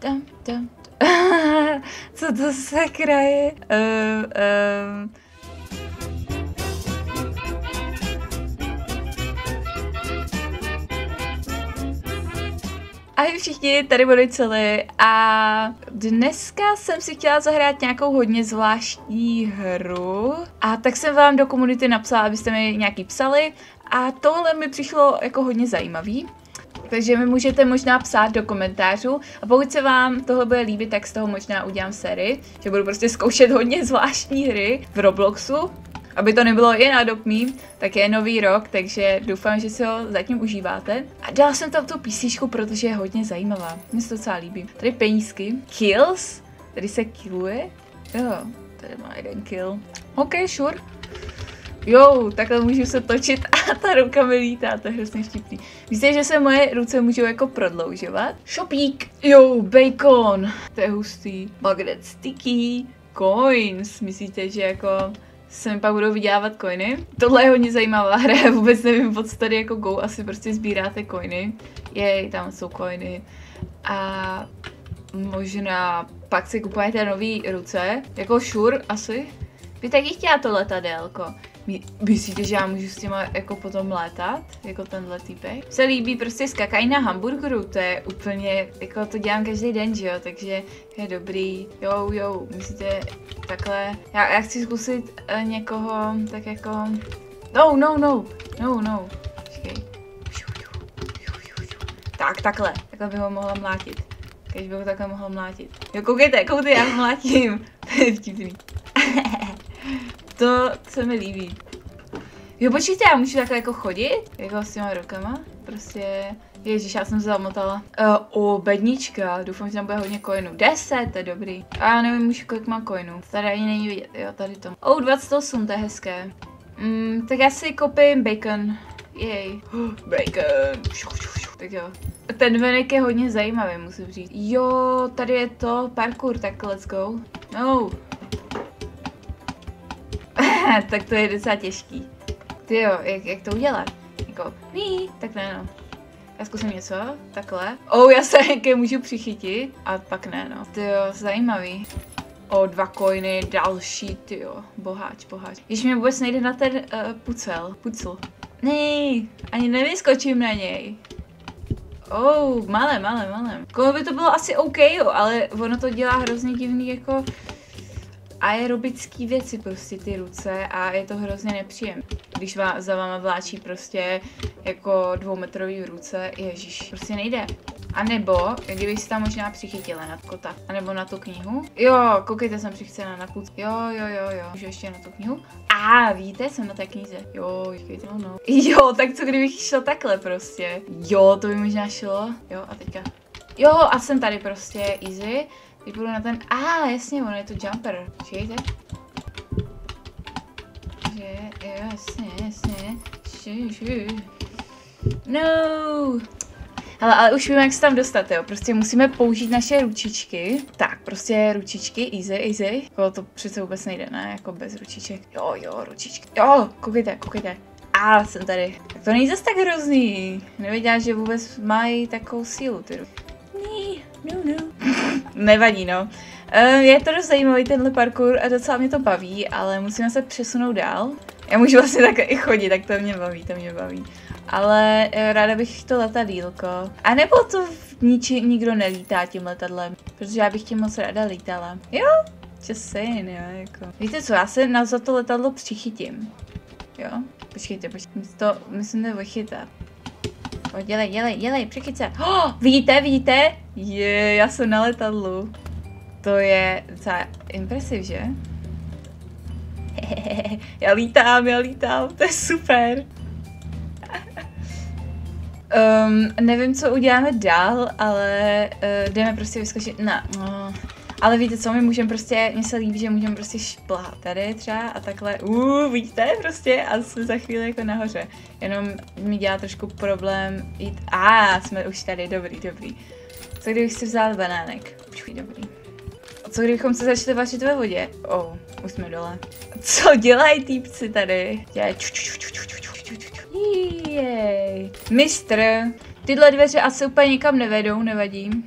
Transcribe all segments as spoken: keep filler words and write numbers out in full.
Tam, tam. Co to se kraje? Uh, um. Ahoj všichni, tady budu celý a dneska jsem si chtěla zahrát nějakou hodně zvláštní hru a tak jsem vám do komunity napsala, abyste mi nějaký psali a tohle mi přišlo jako hodně zajímavý. Takže mi můžete možná psát do komentářů a pokud se vám tohle bude líbit, tak z toho možná udělám sérii, že budu prostě zkoušet hodně zvláštní hry v Robloxu. Aby to nebylo jen Adopt Me, tak je nový rok, takže doufám, že si ho zatím užíváte. A dala jsem tam tu písničku, protože je hodně zajímavá. Mně se to docela líbí. Tady penízky. Kills. Tady se killuje. Jo, tady má jeden kill. OK, sure. Jo, takhle můžu se točit a ta ruka mi lítá, to je hrozně vtipný. Víte, že se moje ruce můžou jako prodloužovat? Shopík. Jo, bacon. To je hustý. Magnet sticky. Coins. Myslíte, že jako se mi pak budou vydělávat coiny? Tohle je hodně zajímavá hra, já vůbec nevím, co tady jako go, asi prostě sbíráte coiny. Jej, tam jsou coiny. A možná pak si kupujete nový ruce, jako sure asi. Vy taky chtěla to letadélko. Myslíte, že já můžu s těma jako potom létat? Jako tenhle týpek? Se líbí prostě skakají na hamburgeru, to je úplně, jako to dělám každý den, že jo, takže je dobrý. Jo, jo, myslíte takhle? Já, já chci zkusit uh, někoho, tak jako... No, no, no, no, no. Počkej. Tak, takhle, takhle bych ho mohla mlátit. Když bych ho takhle mohla mlátit. Jo, koukejte, koukejte, já ho mlátím. To je vtipný. To se mi líbí. Jo, počkejte, já můžu takhle jako chodit? Jako s těma rukama? Prostě... Ježíš, já jsem se zamotala. Uh, o, bednička, doufám, že tam bude hodně coinů. deset, to je dobrý. A já nevím už, kolik mám coinů. Tady ani není vidět, jo, tady to. O, dvacet osm, to je hezké. Mm, tak já si koupím bacon. Jej. Oh, bacon. Tak jo. Ten venek je hodně zajímavý, musím říct. Jo, tady je to parkour, tak let's go. No. Tak to je docela těžký. Ty jo, jak, jak to udělat? Jako, ní, tak ne no. Já zkusím něco, takhle. Oh, já se jaké můžu přichytit. A pak ne no. Ty jo, zajímavý. O, oh, dva coiny, další, ty jo. Boháč, boháč. Když mi vůbec nejde na ten uh, pucel. Pucl. Nej, ani nevyskočím na něj. Oh, malé, malé, malé. Komu by to bylo asi OK, jo, ale ono to dělá hrozně divný jako aerobický věci prostě ty ruce a je to hrozně nepříjemné. Když vám, za váma vláčí prostě jako dvoumetrový ruce, ježiš, prostě nejde. A nebo, kdybych si tam možná přichytila na kota, a nebo na tu knihu. Jo, koukejte, jsem přichycená na půd. Jo, jo, jo, jo, můžu ještě na tu knihu. A víte, jsem na té knize. Jo, počkejte, no, no. Jo, tak co kdybych šel takhle prostě. Jo, to by možná šlo. Jo, a teďka. Jo, a jsem tady prostě, easy. Teď budu na ten... A, ah, jasně, ono je to jumper. Počkejte. Že, jo, jasně, jasně. Ši, ši. No. Hele, ale už vím, jak se tam dostat, jo. Prostě musíme použít naše ručičky. Tak, prostě ručičky, easy, easy. Jako to přece vůbec nejde, ne? Jako bez ručiček. Jo, jo, ručičky. Jo, koukejte, koukejte. A, ah, jsem tady. Tak to není zase tak hrozný. Nevěděla, že vůbec mají takovou sílu, ty ruky. No, no. Nevadí, no. Uh, je to dost zajímavý tenhle parkour a docela mě to baví, ale musíme se přesunout dál. Já můžu vlastně takhle i chodit, tak to mě baví, to mě baví. Ale uh, ráda bych to letadýlko. A nebo to niči, nikdo nelítá tím letadlem, protože já bych tím moc ráda lítala. Jo, just saying, jo, jako. Víte co, já se na za to letadlo přichytím. Jo, počkejte, počkejte, to myslím nevychytat. O, dělej, dělej, dělej, přichyt se. Oh, vidíte, vidíte? Je, já jsem na letadlu. To je docela impresiv, že? Já lítám, já lítám, to je super. um, nevím, co uděláme dál, ale uh, jdeme prostě vyskočit na... No. Ale víte co, my můžeme prostě, mně se líbí, že můžeme prostě šplhat tady třeba a takhle, uuu, vidíte prostě a jsme za chvíli jako nahoře. Jenom mi dělá trošku problém jít, a ah, jsme už tady, dobrý, dobrý. Co kdybych si vzal banánek? Počkej, dobrý. A co kdybychom se začali vařit ve vodě? Oh, už jsme dole. Co dělají týpci tady? Dělají jej. Mistr, tyhle dveře asi úplně nikam nevedou, nevadí.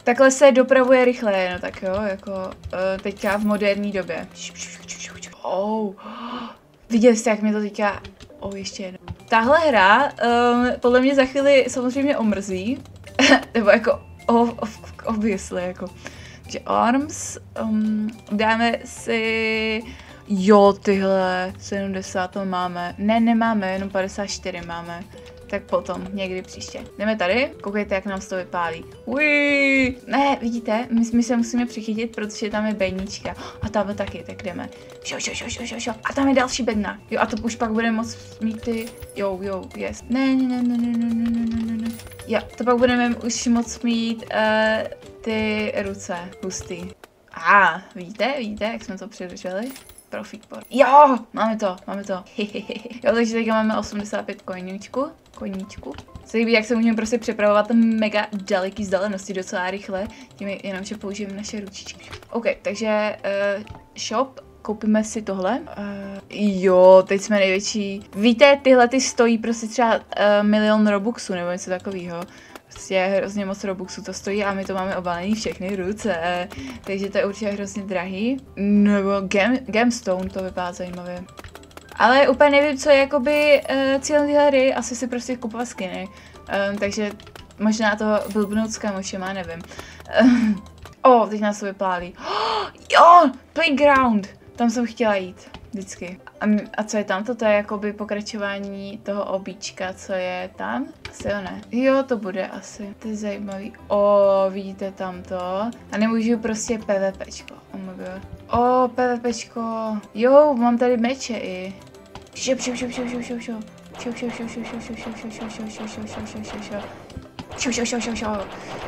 Takhle se dopravuje rychle, no tak jo, jako uh, teďka v moderní době. Oh. Viděli jste, jak mě to teďka... Oh, ještě jednou. Tahle hra um, podle mě za chvíli samozřejmě omrzí. Nebo jako oh, obviously, jako. Takže arms, um, dáme si... Jo, tyhle, sedmdesát to máme. Ne, nemáme, jenom padesát čtyři máme. Tak potom, někdy příště. Jdeme tady, koukejte, jak nám to vypálí. Uiii. Ne, vidíte, my, my se musíme přichytit, protože tam je bednička. A tam taky, tak jdeme. Šo, šo, šo, šo, šo, šo. A tam je další bedna. Jo, a to už pak budeme moc mít ty... Jo, jo, yes. Ne, ne, ne, ne, ne, ne, ne, ne, ne. Jo, to pak budeme už moc mít uh, ty ruce hustý. A, ah, vidíte, vidíte, jak jsme to přidrželi? Profit board. Jo, máme to, máme to. Jo, takže teďka máme osmdesát pět koníčku. Koníčku. Se líbí, jak se můžeme prostě přepravovat mega daleký vzdálenosti docela rychle. Tím jenom, že použijeme naše ručičky. OK, takže uh, shop. Koupíme si tohle. Uh, jo, teď jsme největší. Víte, tyhle ty stojí prostě třeba uh, milion robuxů nebo něco takového. Prostě hrozně moc robuxů to stojí a my to máme obalený všechny ruce. Takže to je určitě hrozně drahý. Nebo gem, gemstone, to vypadá zajímavě. Ale úplně nevím, co je jakoby uh, cílem téhle hry, asi si prostě kupovat skiny. Um, takže možná toho blbnout s kamošema, nevím. Um, o, oh, teď nás to vyplálí. Oh, jo, playground! Tam jsem chtěla jít, vždycky. A, a co je tam? Toto je jakoby pokračování toho obíčka, co je tam? Asi jo, ne? Jo, to bude asi. To je zajímavý. O, vidíte tam to. A nemůžu prostě PvPčko. Oh my god. O, PvPčko. Jo, mám tady meče i. Šup, šup, šup, šup, šup, šup, šup. Šup, šup, šup, šup, šup, šup, šup, šup, šup, šup, šup, šup, šup, šup, šup, šup. Šup, šup, šup, šup, šup.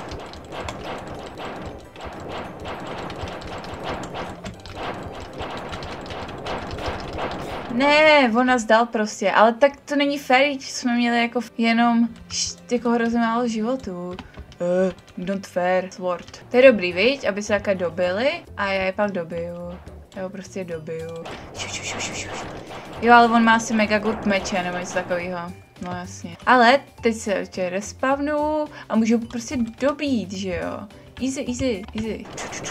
Ne, on nás dal prostě, ale tak to není fér, jsme měli jako jenom jako hrozně málo životů. Uh, not fair, sword. To je dobrý, viď? Aby se takhle dobili a já je pak dobiju. Já ho prostě dobiju. Šu, šu, šu, šu, šu. Jo, ale on má asi mega good meče nebo něco takového. No jasně. Ale teď se ještě respawnu a můžu prostě dobít, že jo? Easy, easy, easy.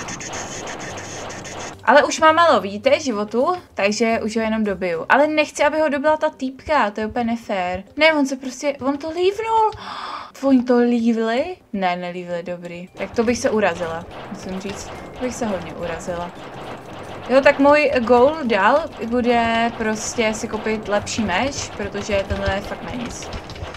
Ale už má málo, vidíte, životu, takže už ho jenom dobiju. Ale nechci, aby ho dobila ta týpka, to je úplně nefér. Ne, on se prostě, on to lívnul. Oni to lívli? Ne, nelívli, dobrý. Tak to bych se urazila, musím říct, to bych se hodně urazila. Jo, tak můj goal dál bude prostě si koupit lepší meč, protože tenhle je fakt na nic.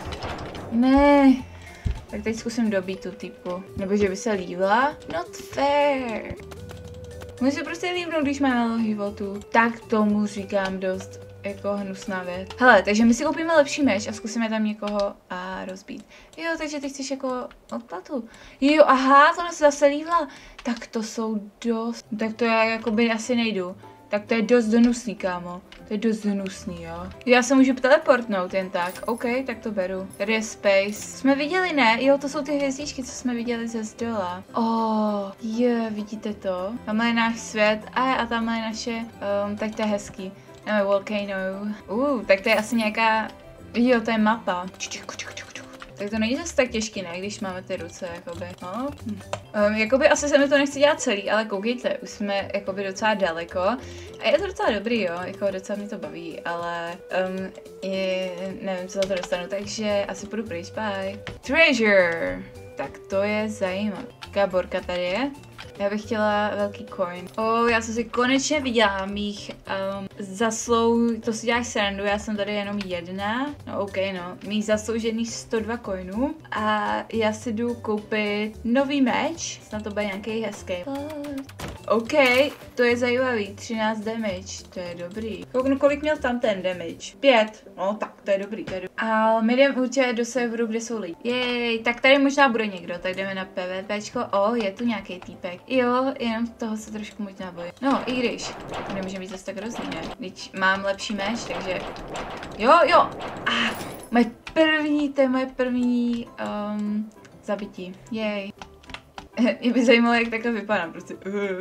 Ne. Tak teď zkusím dobít tu typu. Nebo že by se lívla? Not fair. Může se prostě líbnout, když má málo životu. Tak tomu říkám dost jako hnusná věc. Hele, takže my si koupíme lepší meč a zkusíme tam někoho a rozbít. Jo, takže ty chceš jako odplatu. Jo, aha, to se zase lívla. Tak to jsou dost. Tak to já jakoby asi nejdu. Tak to je dost hnusný, kámo. To je dost hnusný, jo. Já se můžu teleportnout jen tak. OK, tak to beru. Tady je space. Jsme viděli, ne? Jo, to jsou ty hvězdičky, co jsme viděli ze zdola. Oh, je, yeah, vidíte to? Tamhle je náš svět. A, a tamhle je naše, um, tak to je hezký. Máme volcano. Uh, tak to je asi nějaká, jo, to je mapa. Tak to není zase tak těžký, ne, když máme ty ruce, jakoby, no. Um, jakoby asi se mi to nechci dělat celý, ale koukejte, už jsme jakoby docela daleko. A je to docela dobrý, jo, jako docela mě to baví, ale um, je, nevím, co za to dostanu, takže asi půjdu pryč, bye. Treasure! Tak to je zajímavé. Gáborka tady je. Já bych chtěla velký coin. Oh, já jsem si konečně viděla mých um, zaslou, to si děláš srandu, já jsem tady jenom jedna. No ok, no. Mých zasloužených sto dva coinů. A já si jdu koupit nový meč. Snad to bude nějaký hezký. OK, to je zajímavý. třináct damage, to je dobrý. Kouknu, kolik měl tam ten damage? pět. No tak, to je dobrý, to je dobrý. A my jdeme určitě do serveru, kde jsou lidi. Jej, tak tady možná bude někdo, tak jdeme na PvPčko. O, je tu nějaký týpek. Jo, jenom toho se trošku možná bojím. No, i když. To nemůže být zase tak hrozný, ne? Když mám lepší meč, takže... Jo, jo! Ah, moje první, to je moje první um, zabití. Jej. Mě by zajímalo, jak takhle vypadám, prostě.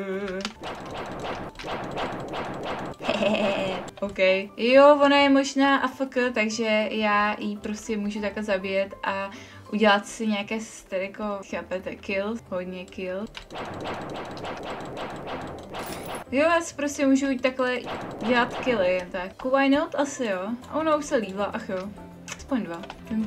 OK. Jo, ona je možná A F K, takže já jí prostě můžu takhle zabíjet a udělat si nějaké tady jako, chápete, kill, hodně kill. Jo, já si prostě můžu jít takhle dělat killy jen tak. Why not? Asi jo. Ono už se líbila, ach jo. Aspoň dva.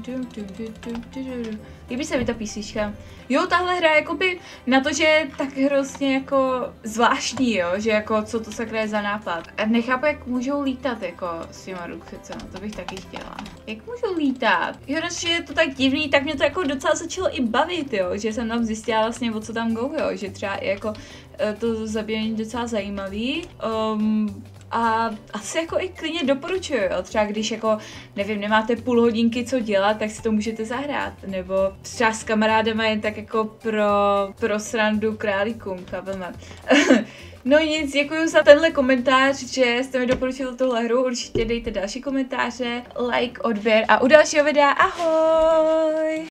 Líbí se mi ta písnička. Jo, tahle hra jakoby na to, že je tak hrozně jako zvláštní, jo, že jako co to sakra je za nápad. A nechápu, jak můžou lítat jako s těma rukvěcema, to bych taky chtěla. Jak můžou lítat? Jo, že je to tak divný, tak mě to jako docela začalo i bavit, jo, že jsem tam zjistila vlastně, o co tam go, jo, že třeba i jako to zabíjení docela zajímavý. Um, A asi jako i klidně doporučuju, jo. Třeba když jako, nevím, nemáte půl hodinky co dělat, tak si to můžete zahrát. Nebo třeba s kamarádama jen tak jako pro, pro srandu králíkům, chápeme. No nic, děkuji za tenhle komentář, že jste mi doporučili tuhle hru, určitě dejte další komentáře, like, odběr a u dalšího videa ahoj!